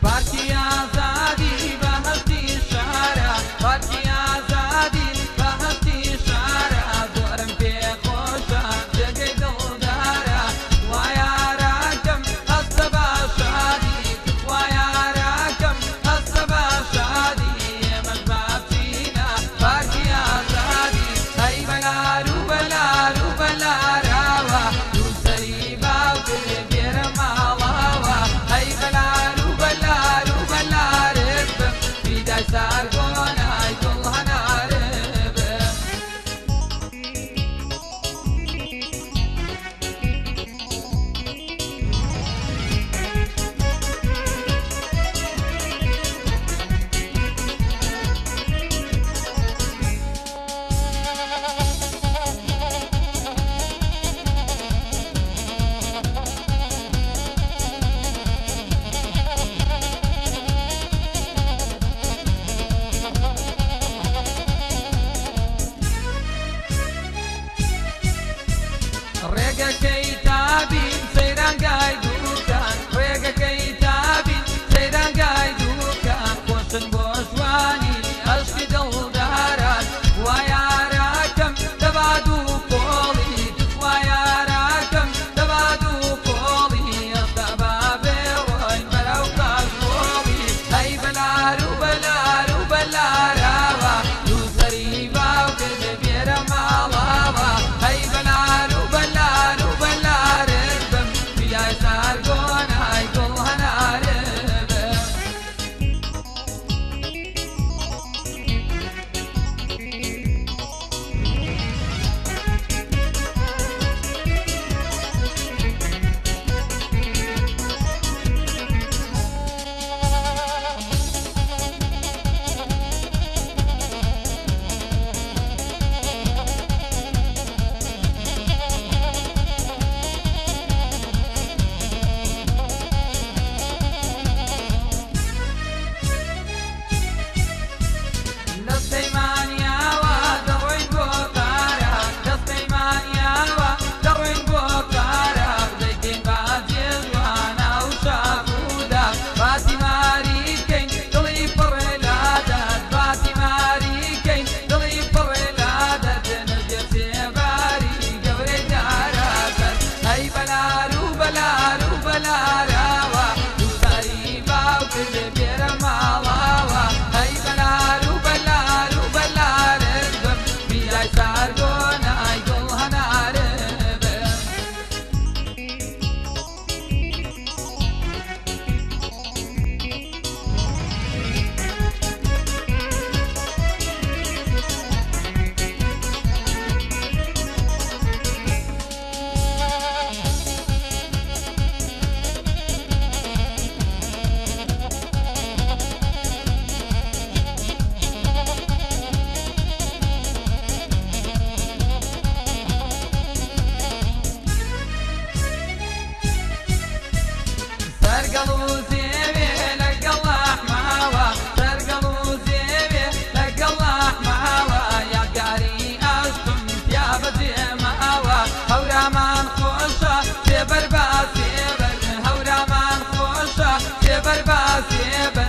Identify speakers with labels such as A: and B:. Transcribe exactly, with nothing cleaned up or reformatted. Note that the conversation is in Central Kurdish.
A: بارکی ئازادی بەهەشتی شارە بارکی ئازادی بەهەشتی شارە زۆرم پێخۆشە جێگەی دڵدارە وا یاراکەم هەستە بە شادی وا یاراکەم هەستە بە شادی ئێمەش بابچینە بارکی ئازادی هەی بەلار و بەلار و بەلاراوە دووسەری باوکر بێرە ماڵاوە هەی بەلار و بەلار و بەلارت بم بیدای سارگۆنای دڵ هەنارت بم ڕێگەکەی تابین سەیرانگای دووکان ڕێگەکەی تابین سەیرانگای دووکان خۆشن بۆ جوانی عەشقی دڵداران وا یاراکەم دەباد و پۆڵی وا یاراکەم دەباد و پۆڵی ئەستا با بێڕۆین بەرەو کاشۆڵی هەی بەلار و بەلار و بەلاراوە دووسەری باوکرد بێرە ماڵاوە هەی بەلار و بەلار و بەلارت بم بیای سارگۆنای دڵ هەنارت بم دەستەیمانیاوە دەڕۆین بۆ قارە دەستەیمانیاوە دەڕۆین بۆ قارە دەیکەین بازیێ جوانە و شاخودا باسی ماریکەین دڵی پڕێ لادات باسی ماریکەین دڵی پڕێ لادات نەژێ سێباری گەورەی دارەکەن هەی بەلار و بەلار و بەلاراوە دووسەری باوکرد بێرە ماڵاوە هەی بەلار و بەلار و بەلارت بم بیای سارگۆنای دڵ هەنارت بم سەرگەڵ و زێوێ لەگەڵ ئەحماوە سەرگەڵ و زێوێ لەگەڵ ئەحماوە یادگاری ئەشتم پیا بەجێماوە هەورامان خۆشە سێبەر با سێبەر هەورامان خۆشە سێبەر با سێبەر